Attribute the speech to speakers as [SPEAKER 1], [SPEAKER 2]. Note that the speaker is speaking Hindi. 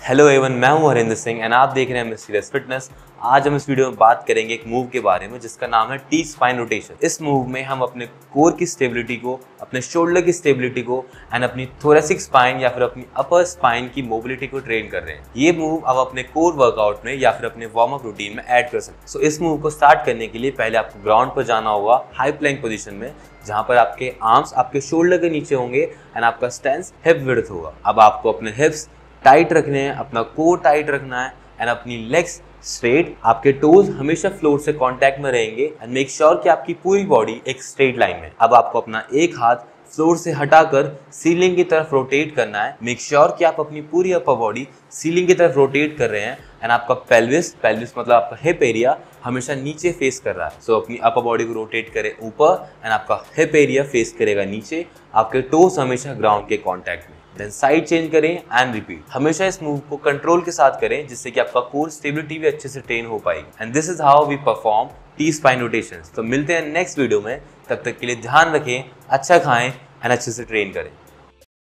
[SPEAKER 1] हेलो एवन, मैं हूं हरिंदर सिंह एंड आप देख रहे हैं मिस्टीरियस फिटनेस। आज हम इस वीडियो में बात करेंगे एक मूव के बारे में जिसका नाम है टी स्पाइन रोटेशन। इस मूव में हम अपने कोर की स्टेबिलिटी को, अपने शोल्डर की स्टेबिलिटी को एंड अपनी थोरेसिक स्पाइन या फिर अपनी अपर स्पाइन की मोबिलिटी को ट्रेन कर रहे हैं। ये मूव आप अपने कोर वर्कआउट में या फिर अपने वार्म अप रूटीन में ऐड कर सकते हैं। सो इस मूव को स्टार्ट करने के लिए पहले आपको ग्राउंड पर जाना होगा हाई प्लैंक पोजीशन में, जहां पर आपके आर्म्स आपके शोल्डर के नीचे होंगे एंड आपका स्टैंस हिप विड्थ होगा। अब आपको अपने हिप्स टाइट रखने हैं, अपना कोर टाइट रखना है एंड अपनी लेग्स स्ट्रेट। आपके टोज हमेशा फ्लोर से कांटेक्ट में रहेंगे एंड मेक श्योर कि आपकी पूरी बॉडी एक स्ट्रेट लाइन में। अब आपको अपना एक हाथ फ्लोर से हटाकर सीलिंग की तरफ रोटेट करना है। मेक श्योर कि आप अपनी पूरी अपर बॉडी सीलिंग की तरफ रोटेट कर रहे हैं एंड आपका पेल्विस मतलब आपका हिप एरिया हमेशा नीचे फेस कर रहा है। सो अपनी अपर बॉडी को रोटेट करें ऊपर एंड आपका हिप एरिया फेस करेगा नीचे। आपके टोज हमेशा ग्राउंड के कांटेक्ट में। देन साइड चेंज करें एंड रिपीट। हमेशा इस मूव को कंट्रोल के साथ करें जिससे कि आपका कोर स्टेबिलिटी भी अच्छे से ट्रेन हो पाएगी। And this is how we perform T spine rotations. तो मिलते हैं नेक्स्ट वीडियो में, तब तक के लिए ध्यान रखें, अच्छा खाएं एंड अच्छे से ट्रेन करें।